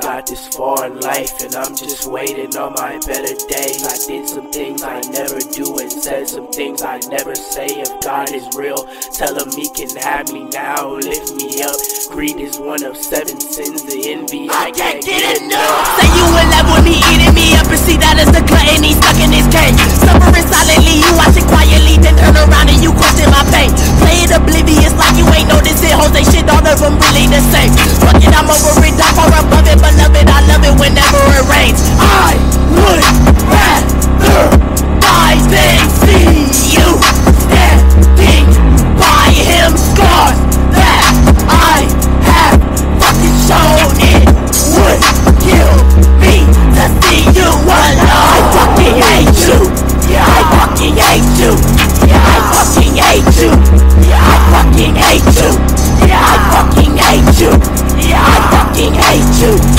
got this far in life, and I'm just waiting on my better days. I did some things I never do and said some things I never say. If God is real, tell him he can have me now, lift me up. Greed is one of 7 sins, the envy I can't get enough. Say you in love with me, eating me up, and see that as the glutton, he's stuck in his cage. Suffering silently, you watch it quietly, then turn around and you question my pain. Play it oblivious like you ain't noticed it, hoes, they shit, all of them really the same. Fuck it, I'm over it, I'm far above it, beloved, I love it whenever it rains. I would rather die than see you standing by him. Scars that I have fucking shown, it would kill me to see you alone. I fucking hate you. Yeah, I fucking hate you. Yeah, I fucking hate you. Yeah, I fucking hate you. Yeah, I fucking hate you. Yeah, I fucking hate you.